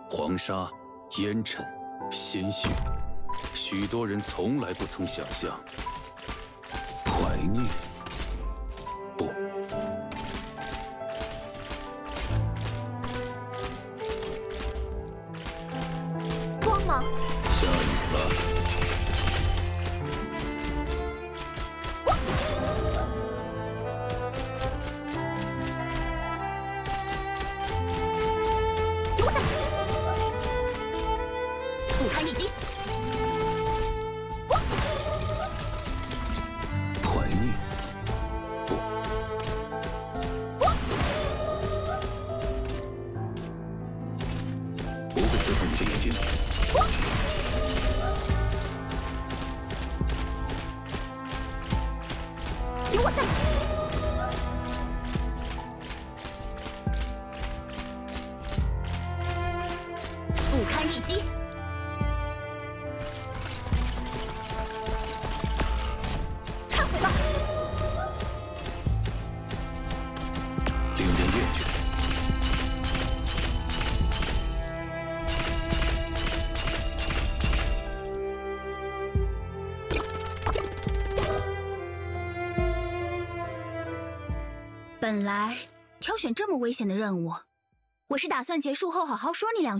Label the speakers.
Speaker 1: 黄沙、烟尘、鲜血，许多人从来不曾想象。怀念？不。
Speaker 2: 光芒，
Speaker 1: 下雨了。
Speaker 2: 不堪一击！
Speaker 1: 怀念？不。不会刺痛你的眼睛。
Speaker 2: 有我在！不堪一击！
Speaker 1: 令人厌倦。
Speaker 2: 本来挑选这么危险的任务，我是打算结束后好好说你两句。